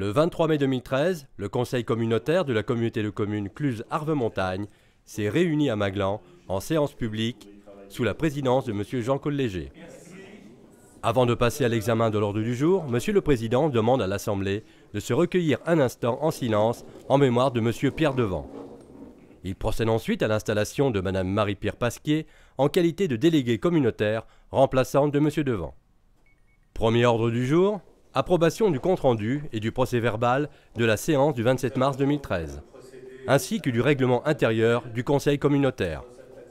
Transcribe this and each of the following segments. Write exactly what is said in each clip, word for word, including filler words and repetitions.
Le vingt-trois mai deux mille treize, le conseil communautaire de la communauté de communes Cluses-Arves-Montagne s'est réuni à Maglan en séance publique sous la présidence de M. Jean Colléger. Avant de passer à l'examen de l'ordre du jour, M. le Président demande à l'Assemblée de se recueillir un instant en silence en mémoire de M. Pierre Devant. Il procède ensuite à l'installation de Mme Marie-Pierre Pasquier en qualité de déléguée communautaire remplaçante de M. Devant. Premier ordre du jour, approbation du compte-rendu et du procès-verbal de la séance du vingt-sept mars deux mille treize, ainsi que du règlement intérieur du Conseil communautaire.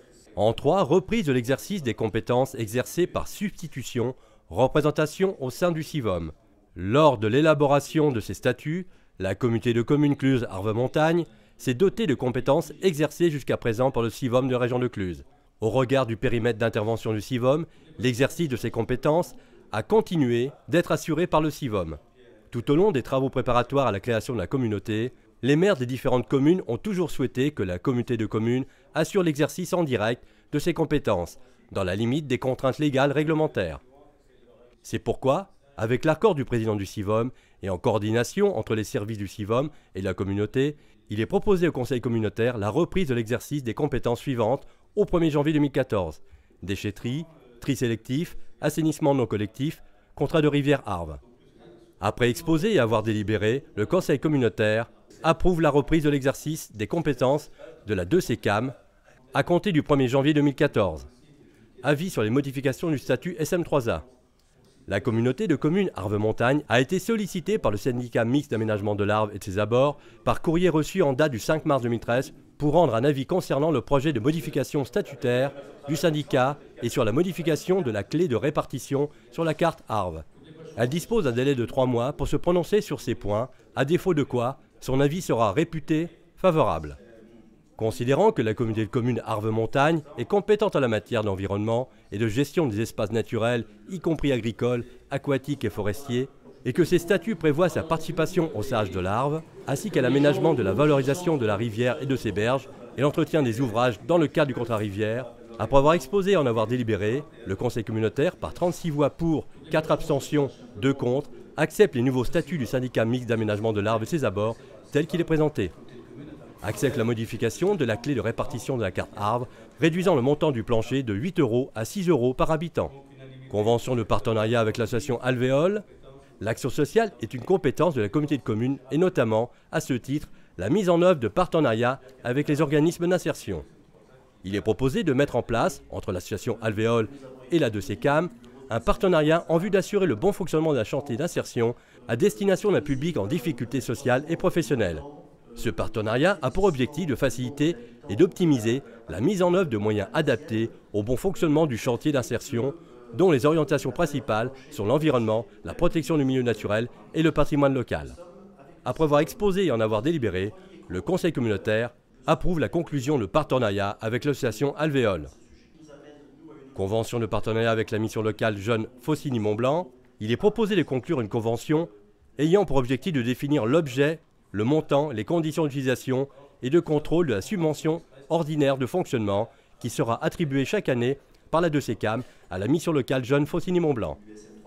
En trois, reprise de l'exercice des compétences exercées par substitution, représentation au sein du CIVOM. Lors de l'élaboration de ces statuts, la communauté de communes Cluses-Arves-Montagne s'est dotée de compétences exercées jusqu'à présent par le CIVOM de la région de Cluses. Au regard du périmètre d'intervention du CIVOM, l'exercice de ces compétences a continué d'être assuré par le CIVOM. Tout au long des travaux préparatoires à la création de la communauté, les maires des différentes communes ont toujours souhaité que la communauté de communes assure l'exercice en direct de ses compétences, dans la limite des contraintes légales réglementaires. C'est pourquoi, avec l'accord du président du CIVOM et en coordination entre les services du CIVOM et de la communauté, il est proposé au Conseil communautaire la reprise de l'exercice des compétences suivantes au premier janvier deux mille quatorze. Déchetterie, tri sélectif, assainissement non collectif, contrat de rivière Arves. Après exposé et avoir délibéré, le Conseil communautaire approuve la reprise de l'exercice des compétences de la deux C C A M à compter du premier janvier deux mille quatorze. Avis sur les modifications du statut S M trois A. La communauté de communes Arves-Montagne a été sollicitée par le syndicat mixte d'aménagement de l'Arve et de ses abords par courrier reçu en date du cinq mars deux mille treize pour rendre un avis concernant le projet de modification statutaire du syndicat et sur la modification de la clé de répartition sur la carte Arves. Elle dispose d'un délai de trois mois pour se prononcer sur ces points, à défaut de quoi son avis sera réputé favorable. Considérant que la communauté de communes Arves-Montagne est compétente en la matière d'environnement et de gestion des espaces naturels, y compris agricoles, aquatiques et forestiers, et que ses statuts prévoient sa participation au sage de l'Arve, ainsi qu'à l'aménagement de la valorisation de la rivière et de ses berges, et l'entretien des ouvrages dans le cadre du contrat rivière, après avoir exposé et en avoir délibéré, le Conseil communautaire, par trente-six voix pour, quatre abstentions, deux contre, accepte les nouveaux statuts du syndicat mixte d'aménagement de l'Arve et ses abords, tel qu'il est présenté. Accepte la modification de la clé de répartition de la carte Arves, réduisant le montant du plancher de huit euros à six euros par habitant. Convention de partenariat avec l'association Alvéole. L'action sociale est une compétence de la communauté de communes et notamment, à ce titre, la mise en œuvre de partenariats avec les organismes d'insertion. Il est proposé de mettre en place, entre l'association Alvéole et la deux C C A M, un partenariat en vue d'assurer le bon fonctionnement d'un chantier d'insertion à destination d'un public en difficulté sociale et professionnelle. Ce partenariat a pour objectif de faciliter et d'optimiser la mise en œuvre de moyens adaptés au bon fonctionnement du chantier d'insertion, dont les orientations principales sont l'environnement, la protection du milieu naturel et le patrimoine local. Après avoir exposé et en avoir délibéré, le Conseil communautaire approuve la conclusion de partenariat avec l'association Alvéole. Convention de partenariat avec la mission locale Jeunes Faucigny-Mont-Blanc. Il est proposé de conclure une convention ayant pour objectif de définir l'objet, le montant, les conditions d'utilisation et de contrôle de la subvention ordinaire de fonctionnement qui sera attribuée chaque année par la deux C C A M à la mission locale Jeunes Faucigny-Mont-Blanc.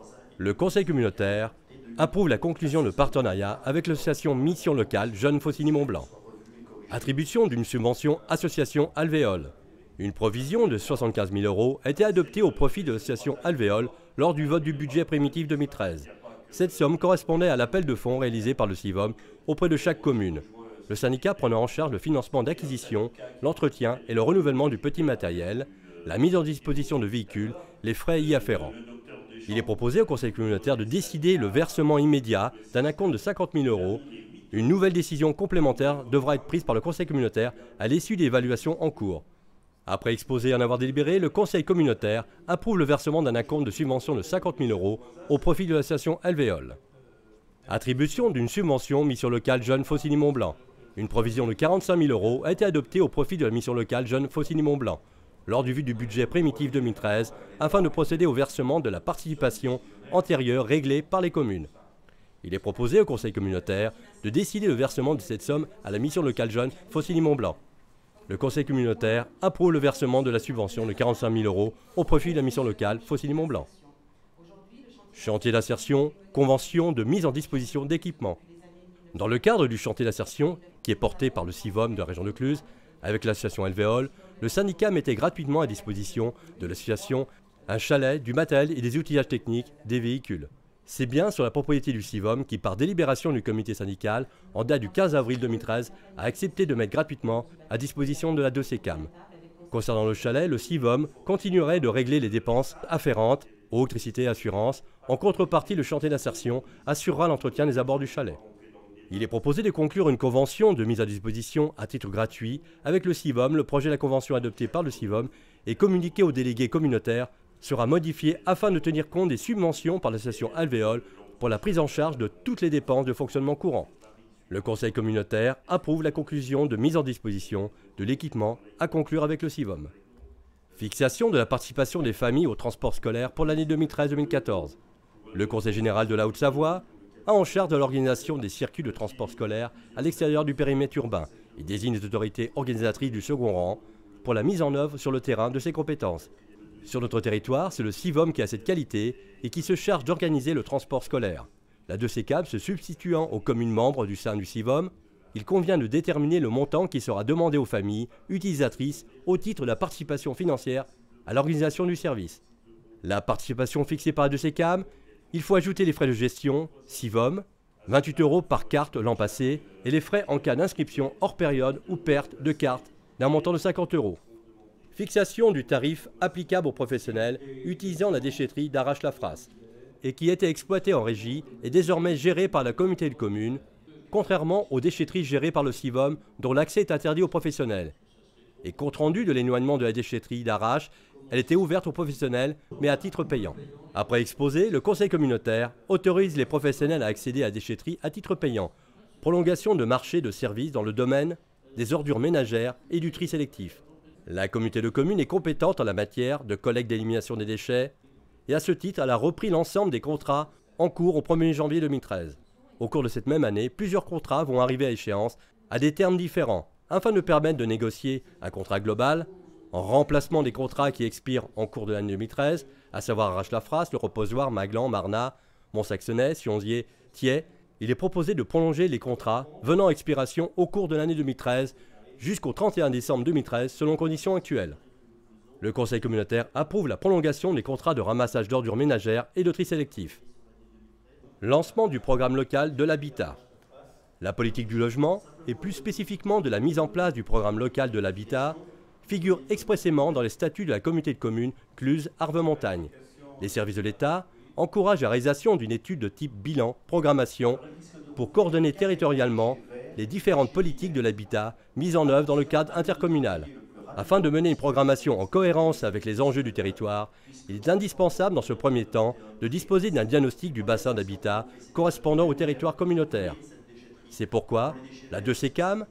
Le Conseil communautaire approuve la conclusion de partenariat avec l'association Mission locale Jeunes Faucigny-Mont-Blanc. Attribution d'une subvention Association Alvéole. Une provision de soixante-quinze mille euros a été adoptée au profit de l'association Alvéole lors du vote du budget primitif deux mille treize. Cette somme correspondait à l'appel de fonds réalisé par le CIVOM auprès de chaque commune, le syndicat prenant en charge le financement d'acquisition, l'entretien et le renouvellement du petit matériel, la mise en disposition de véhicules, les frais y afférents. Il est proposé au Conseil communautaire de décider le versement immédiat d'un acompte de cinquante mille euros. Une nouvelle décision complémentaire devra être prise par le Conseil communautaire à l'issue des évaluations en cours. Après exposé et en avoir délibéré, le Conseil communautaire approuve le versement d'un acompte de subvention de cinquante mille euros au profit de l'association Alvéole. Attribution d'une subvention mission locale Jeunes Faucigny-Mont-Blanc. Une provision de quarante-cinq mille euros a été adoptée au profit de la mission locale Jeunes Faucigny-Mont-Blanc lors du vote du budget primitif deux mille treize afin de procéder au versement de la participation antérieure réglée par les communes. Il est proposé au Conseil communautaire de décider le versement de cette somme à la mission locale Jeunes Faucigny-Mont-Blanc. Le Conseil communautaire approuve le versement de la subvention de quarante-cinq mille euros au profit de la mission locale Faucigny-Mont-Blanc. Chantier d'insertion, convention de mise en disposition d'équipements. Dans le cadre du chantier d'insertion, qui est porté par le CIVOM de la région de Cluses, avec l'association Alvéole, le syndicat mettait gratuitement à disposition de l'association un chalet, du matériel et des outillages techniques, des véhicules. C'est bien sur la propriété du CIVOM qui, par délibération du comité syndical, en date du quinze avril deux mille treize, a accepté de mettre gratuitement à disposition de la deux C C A M. Concernant le chalet, le CIVOM continuerait de régler les dépenses afférentes, eau, électricité et assurance. En contrepartie, le chantier d'insertion assurera l'entretien des abords du chalet. Il est proposé de conclure une convention de mise à disposition à titre gratuit avec le CIVOM. Le projet de la convention adopté par le CIVOM et communiqué aux délégués communautaires sera modifié afin de tenir compte des subventions par l'association Alvéole pour la prise en charge de toutes les dépenses de fonctionnement courant. Le conseil communautaire approuve la conclusion de mise en disposition de l'équipement à conclure avec le CIVOM. Fixation de la participation des familles au transport scolaire pour l'année deux mille treize deux mille quatorze. Le conseil général de la Haute-Savoie a en charge de l'organisation des circuits de transport scolaire à l'extérieur du périmètre urbain et désigne les autorités organisatrices du second rang pour la mise en œuvre sur le terrain de ses compétences. Sur notre territoire, c'est le CIVOM qui a cette qualité et qui se charge d'organiser le transport scolaire. La deux C C A M se substituant aux communes membres du sein du CIVOM, il convient de déterminer le montant qui sera demandé aux familles utilisatrices au titre de la participation financière à l'organisation du service. La participation fixée par la deux C C A M, il faut ajouter les frais de gestion, CIVOM, vingt-huit euros par carte l'an passé, et les frais en cas d'inscription hors période ou perte de carte d'un montant de cinquante euros. Fixation du tarif applicable aux professionnels utilisant la déchetterie d'Arrache-la-Frasse et qui était exploitée en régie est désormais gérée par la communauté de communes, contrairement aux déchetteries gérées par le CIVOM dont l'accès est interdit aux professionnels. Et compte rendu de l'éloignement de la déchetterie d'Arrache, elle était ouverte aux professionnels mais à titre payant. Après exposé, le conseil communautaire autorise les professionnels à accéder à la déchetterie à titre payant. Prolongation de marché de services dans le domaine des ordures ménagères et du tri sélectif. La communauté de communes est compétente en la matière de collecte d'élimination des déchets et à ce titre, elle a repris l'ensemble des contrats en cours au premier janvier deux mille treize. Au cours de cette même année, plusieurs contrats vont arriver à échéance à des termes différents afin de permettre de négocier un contrat global en remplacement des contrats qui expirent en cours de l'année deux mille treize, à savoir Arrache-la-Frasse, le Reposoir, Maglan, Marnat, Mont-Saxonais, Sionzier, Thiais. Il est proposé de prolonger les contrats venant à expiration au cours de l'année deux mille treize jusqu'au trente et un décembre deux mille treize selon conditions actuelles. Le conseil communautaire approuve la prolongation des contrats de ramassage d'ordures ménagères et de tri sélectif. Lancement du programme local de l'habitat. La politique du logement, et plus spécifiquement de la mise en place du programme local de l'habitat, figure expressément dans les statuts de la communauté de communes Cluses-Arves-Montagne. Les services de l'État encouragent la réalisation d'une étude de type bilan, programmation, pour coordonner territorialement les différentes politiques de l'habitat mises en œuvre dans le cadre intercommunal. Afin de mener une programmation en cohérence avec les enjeux du territoire, il est indispensable dans ce premier temps de disposer d'un diagnostic du bassin d'habitat correspondant au territoire communautaire. C'est pourquoi la deux C C A M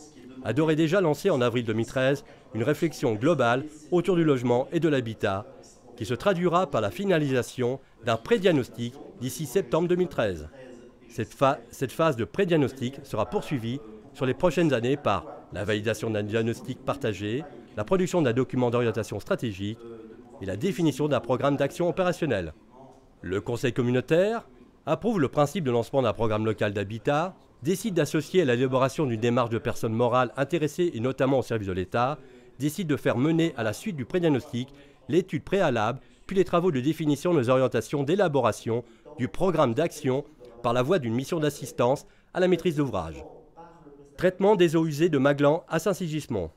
a d'ores et déjà lancé en avril deux mille treize une réflexion globale autour du logement et de l'habitat qui se traduira par la finalisation d'un pré-diagnostic d'ici septembre deux mille treize. Cette, fa cette phase de pré-diagnostic sera poursuivie sur les prochaines années par la validation d'un diagnostic partagé, la production d'un document d'orientation stratégique et la définition d'un programme d'action opérationnel. Le conseil communautaire approuve le principe de lancement d'un programme local d'habitat, décide d'associer à l'élaboration d'une démarche de personnes morales intéressées et notamment au service de l'État, décide de faire mener à la suite du pré-diagnostic l'étude préalable puis les travaux de définition des orientations d'élaboration du programme d'action par la voie d'une mission d'assistance à la maîtrise d'ouvrage. Traitement des eaux usées de Maglan à Saint-Sigismond.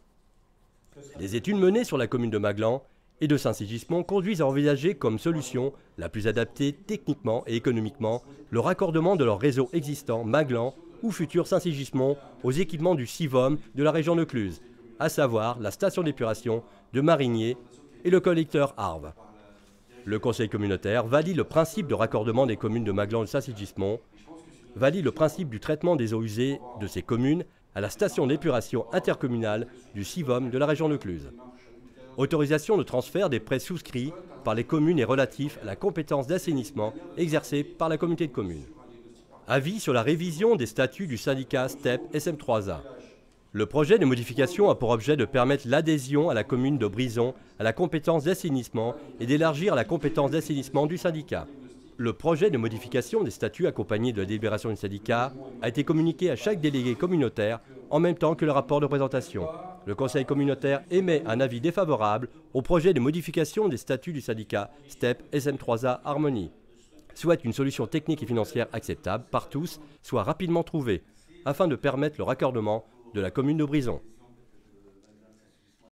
Les études menées sur la commune de Maglan et de Saint-Sigismond conduisent à envisager comme solution la plus adaptée techniquement et économiquement le raccordement de leur réseau existant Maglan ou futur Saint-Sigismond aux équipements du CIVOM de la région de Cluses, à savoir la station d'épuration de Marigné et le collecteur Arves. Le conseil communautaire valide le principe de raccordement des communes de Maglan et de Saint-Sigismond, valide le principe du traitement des eaux usées de ces communes à la station d'épuration intercommunale du CIVOM de la région de Cluses. Autorisation de transfert des prêts souscrits par les communes et relatifs à la compétence d'assainissement exercée par la communauté de communes. Avis sur la révision des statuts du syndicat S T E P S M trois A. Le projet de modification a pour objet de permettre l'adhésion à la commune de Brison à la compétence d'assainissement et d'élargir la compétence d'assainissement du syndicat. Le projet de modification des statuts accompagné de la délibération du syndicat a été communiqué à chaque délégué communautaire en même temps que le rapport de présentation. Le conseil communautaire émet un avis défavorable au projet de modification des statuts du syndicat STEP S M trois A Harmonie. Souhaite qu'une solution technique et financière acceptable par tous soit rapidement trouvée afin de permettre le raccordement de la commune de Brison.